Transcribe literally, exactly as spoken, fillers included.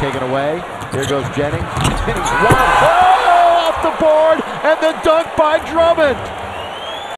taken away. Here goes Jennings. Jennings, one. Oh, off the board, and the dunk by Drummond.